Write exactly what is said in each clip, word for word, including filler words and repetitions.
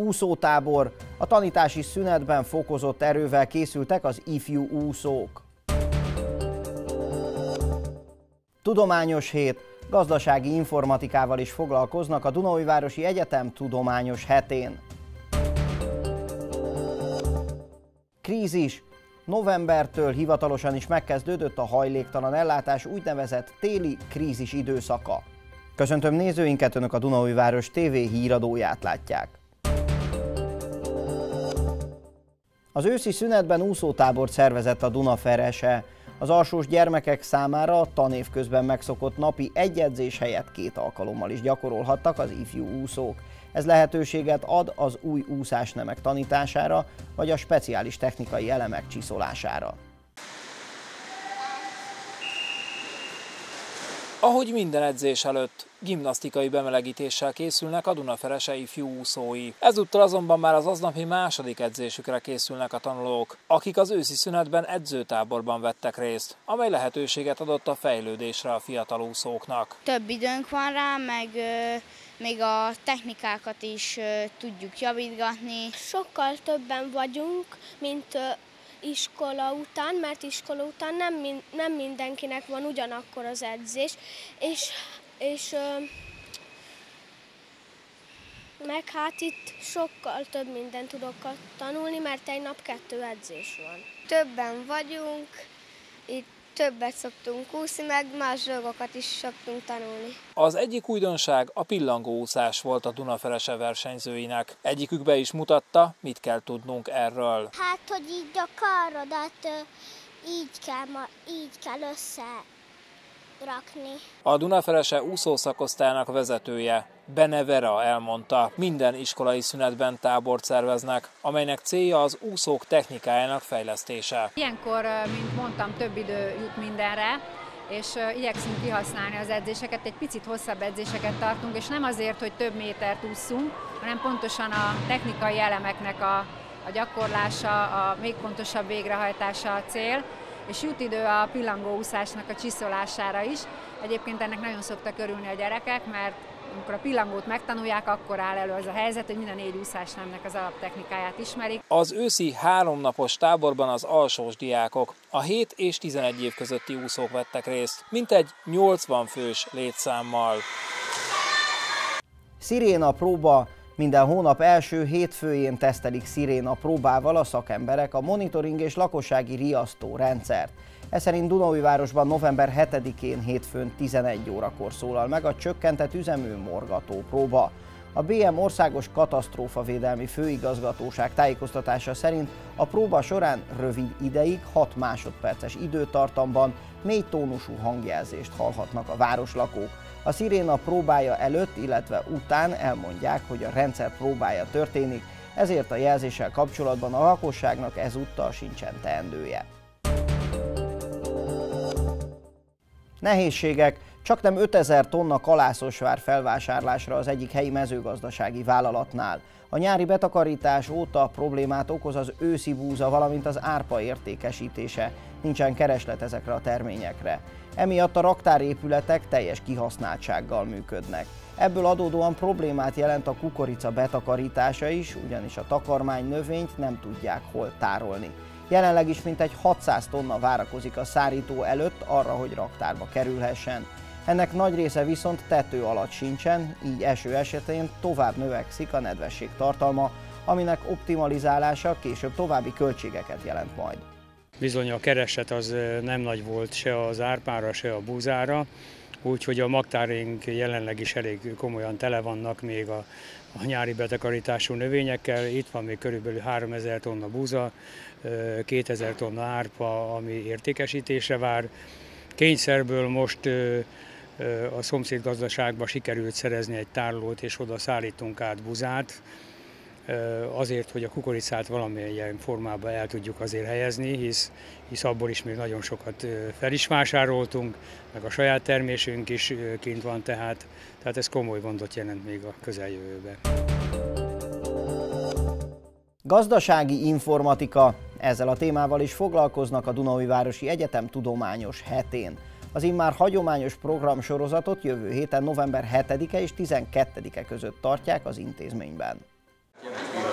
Úszótábor. A tanítási szünetben fokozott erővel készültek az ifjú úszók. Tudományos hét. Gazdasági informatikával is foglalkoznak a Dunaújvárosi Egyetem tudományos hetén. Krízis. Novembertől hivatalosan is megkezdődött a hajléktalan ellátás úgynevezett téli krízis időszaka. Köszöntöm nézőinket, Önök a Dunaújváros té vé híradóját látják. Az őszi szünetben úszótábort szervezett a Dunaferese. Az alsós gyermekek számára a tanév közben megszokott napi egy edzés helyett két alkalommal is gyakorolhattak az ifjú úszók. Ez lehetőséget ad az új úszásnemek tanítására, vagy a speciális technikai elemek csiszolására. Ahogy minden edzés előtt, gimnasztikai bemelegítéssel készülnek a Dunaferese ifjú úszói. Ezúttal azonban már az aznapi második edzésükre készülnek a tanulók, akik az őszi szünetben edzőtáborban vettek részt, amely lehetőséget adott a fejlődésre a fiatal úszóknak. Több időnk van rá, meg ö, még a technikákat is ö, tudjuk javítgatni. Sokkal többen vagyunk, mint ö, iskola után, mert iskola után nem, nem mindenkinek van ugyanakkor az edzés, és, és ö, meg hát itt sokkal több mindent tudok tanulni, mert egy nap kettő edzés van. Többen vagyunk, itt többet szoktunk úszni, meg más dolgokat is szoktunk tanulni. Az egyik újdonság a pillangóúszás volt a Dunaferese versenyzőinek. Egyikük be is mutatta, mit kell tudnunk erről. Hát, hogy így a karodat így kell, így kell összerakni. A Dunaferese úszószakosztályának vezetője, Bene Vera elmondta, minden iskolai szünetben tábort szerveznek, amelynek célja az úszók technikájának fejlesztése. Ilyenkor, mint mondtam, több idő jut mindenre, és igyekszünk kihasználni az edzéseket, egy picit hosszabb edzéseket tartunk, és nem azért, hogy több métert ússzunk, hanem pontosan a technikai elemeknek a, a gyakorlása, a még pontosabb végrehajtása a cél, és jut idő a pillangóúszásnak a csiszolására is. Egyébként ennek nagyon szoktak örülni a gyerekek, mert amikor a pillangót megtanulják, akkor áll elő az a helyzet, hogy mind a négy úszásnemnek az alaptechnikáját ismerik. Az őszi háromnapos táborban az alsós diákok, a hét és tizenegy év közötti úszók vettek részt, mintegy nyolcvan fős létszámmal. Sziréna próba. Minden hónap első hétfőjén tesztelik sziréna próbával a szakemberek a monitoring és lakossági riasztó rendszert. Ez szerint Dunaújvárosban november hetedikén hétfőn tizenegy órakor szólal meg a csökkentett üzemű morgató próba. A bé em Országos Katasztrófavédelmi Főigazgatóság tájékoztatása szerint a próba során rövid ideig, hat másodperces időtartamban mély tónusú hangjelzést hallhatnak a városlakók. A sziréna próbája előtt, illetve után elmondják, hogy a rendszer próbája történik, ezért a jelzéssel kapcsolatban a lakosságnak ezúttal sincsen teendője. Nehézségek. Csaknem ötezer tonna kalászos vár felvásárlásra az egyik helyi mezőgazdasági vállalatnál. A nyári betakarítás óta problémát okoz az őszi búza, valamint az árpa értékesítése. Nincsen kereslet ezekre a terményekre. Emiatt a raktárépületek teljes kihasználtsággal működnek. Ebből adódóan problémát jelent a kukorica betakarítása is, ugyanis a takarmány növényt nem tudják hol tárolni. Jelenleg is mintegy hatszáz tonna várakozik a szárító előtt arra, hogy raktárba kerülhessen. Ennek nagy része viszont tető alatt sincsen, így eső esetén tovább növekszik a nedvesség tartalma, aminek optimalizálása később további költségeket jelent majd. Bizony a kereslet az nem nagy volt se az árpára, se a búzára, úgyhogy a magtáraink jelenleg is elég komolyan tele vannak még a, a nyári betakarítású növényekkel. Itt van még körülbelül háromezer tonna búza, kétezer tonna árpa, ami értékesítésre vár. Kényszerből most a szomszédgazdaságba sikerült szerezni egy tárolót, és oda szállítunk át búzát, azért, hogy a kukoricát valamilyen formában el tudjuk azért helyezni, hisz, hisz abból is még nagyon sokat fel is vásároltunk, meg a saját termésünk is kint van, tehát, tehát ez komoly gondot jelent még a közeljövőben. Gazdasági informatika. Ezzel a témával is foglalkoznak a Dunaújvárosi Egyetem tudományos hetén. Az immár hagyományos programsorozatot jövő héten november hetedike és tizenkettedike között tartják az intézményben.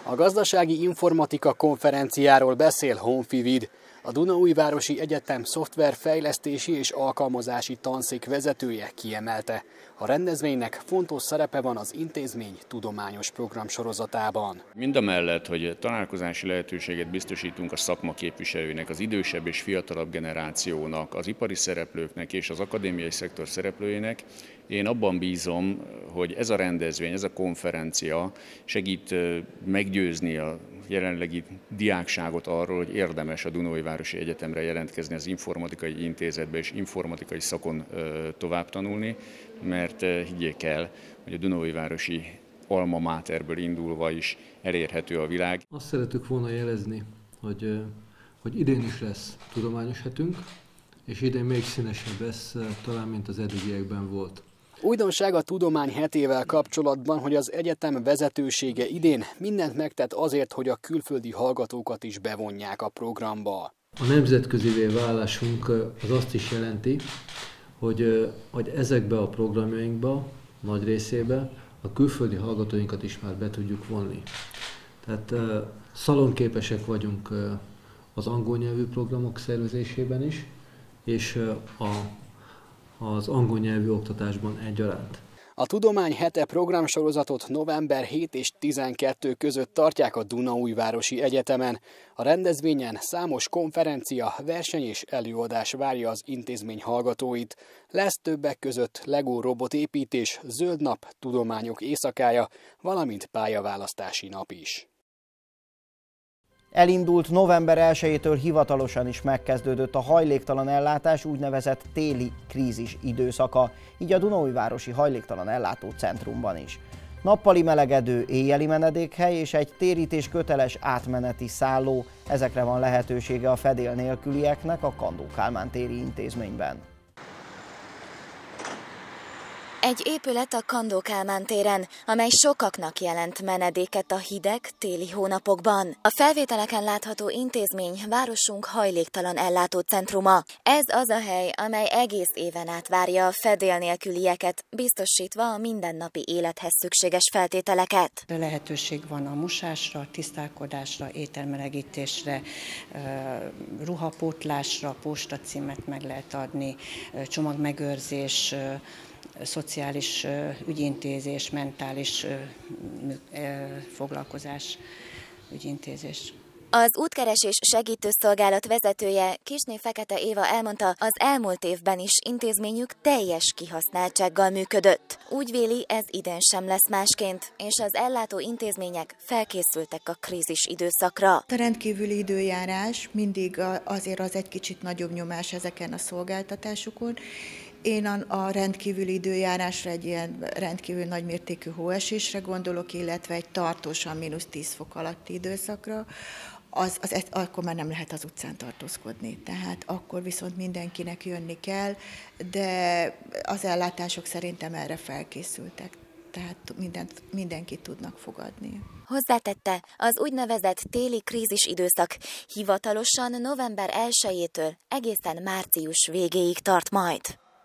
A gazdasági informatika konferenciáról beszél Honfivid, a Dunaújvárosi Egyetem szoftverfejlesztési és alkalmazási tanszék vezetője kiemelte. A rendezvénynek fontos szerepe van az intézmény tudományos programsorozatában. Mindamellett, hogy találkozási lehetőséget biztosítunk a szakma képviselőinek, az idősebb és fiatalabb generációnak, az ipari szereplőknek és az akadémiai szektor szereplőinek, én abban bízom, hogy ez a rendezvény, ez a konferencia segít meggyőzni a jelenlegi diákságot arról, hogy érdemes a Dunaújvárosi Egyetemre jelentkezni az informatikai intézetbe és informatikai szakon tovább tanulni, mert higgyék el, hogy a Dunaújvárosi alma materből indulva is elérhető a világ. Azt szeretük volna jelezni, hogy, hogy idén is lesz tudományos hetünk, és idén még színesebb lesz talán, mint az eddigiekben volt. Újdonság a tudomány hetével kapcsolatban, hogy az egyetem vezetősége idén mindent megtett azért, hogy a külföldi hallgatókat is bevonják a programba. A nemzetközivé válásunk az azt is jelenti, hogy, hogy ezekbe a programjainkba, nagy részébe a külföldi hallgatóinkat is már be tudjuk vonni. Tehát szalonképesek vagyunk az angol nyelvű programok szervezésében is, és a az angol nyelvű oktatásban egyaránt. A Tudomány hete programsorozatot november hetedike és tizenkettedike között tartják a Dunaújvárosi Egyetemen. A rendezvényen számos konferencia, verseny és előadás várja az intézmény hallgatóit. Lesz többek között Lego robotépítés, zöld nap, tudományok éjszakája, valamint pályaválasztási nap is. Elindult november elsejétől hivatalosan is megkezdődött a hajléktalan ellátás úgynevezett téli krízis időszaka, így a Dunaújvárosi Hajléktalan Ellátó Centrumban is. Nappali melegedő, éjjeli menedékhely és egy térítés köteles átmeneti szálló, ezekre van lehetősége a fedél nélkülieknek a Kandó Kálmán téri intézményben. Egy épület a Kandó Kálmán téren, amely sokaknak jelent menedéket a hideg téli hónapokban. A felvételeken látható intézmény városunk hajléktalan ellátó centruma. Ez az a hely, amely egész éven át várja a fedél nélkülieket, biztosítva a mindennapi élethez szükséges feltételeket. Lehetőség van a mosásra, tisztálkodásra, ételmelegítésre, ruhapótlásra, postacímet meg lehet adni, csomagmegőrzés, szociális ügyintézés, mentális foglalkozás, ügyintézés. Az útkeresés segítőszolgálat vezetője, Kisné Fekete Éva elmondta, az elmúlt évben is intézményük teljes kihasználtsággal működött. Úgy véli, ez idén sem lesz másként, és az ellátó intézmények felkészültek a krízis időszakra. A rendkívüli időjárás mindig azért az egy kicsit nagyobb nyomás ezeken a szolgáltatásokon. Én a rendkívüli időjárásra, egy ilyen rendkívül nagymértékű hóesésre gondolok, illetve egy tartósan mínusz tíz fok alatti időszakra, az, az, akkor már nem lehet az utcán tartózkodni. Tehát akkor viszont mindenkinek jönni kell, de az ellátások szerintem erre felkészültek. Tehát mindent, mindenkit tudnak fogadni. Hozzátette, az úgynevezett téli krízis időszak hivatalosan november elsejétől egészen március végéig tart majd.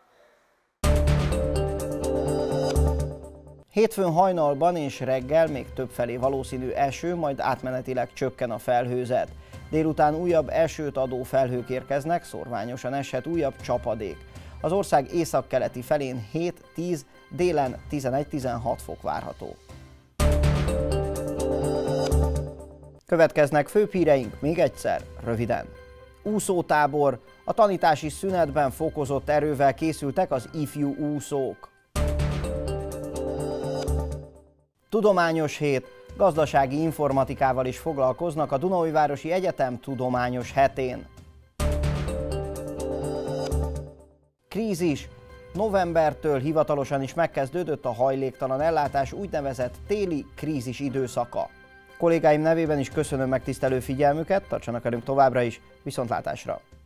Hétfőn hajnalban és reggel még többfelé valószínű eső, majd átmenetileg csökken a felhőzet. Délután újabb esőt adó felhők érkeznek, szórványosan eshet újabb csapadék. Az ország északkeleti felén hét-tíz, délen tizenegy-tizenhat fok várható. Következnek főbb híreink még egyszer, röviden. Úszótábor. A tanítási szünetben fokozott erővel készültek az ifjú úszók. Tudományos hét, gazdasági informatikával is foglalkoznak a Dunaújvárosi Egyetem tudományos hetén. Krízis. Novembertől hivatalosan is megkezdődött a hajléktalan ellátás úgynevezett téli krízis időszaka. Kollégáim nevében is köszönöm megtisztelő figyelmüket, tartsanak velünk továbbra is, viszontlátásra!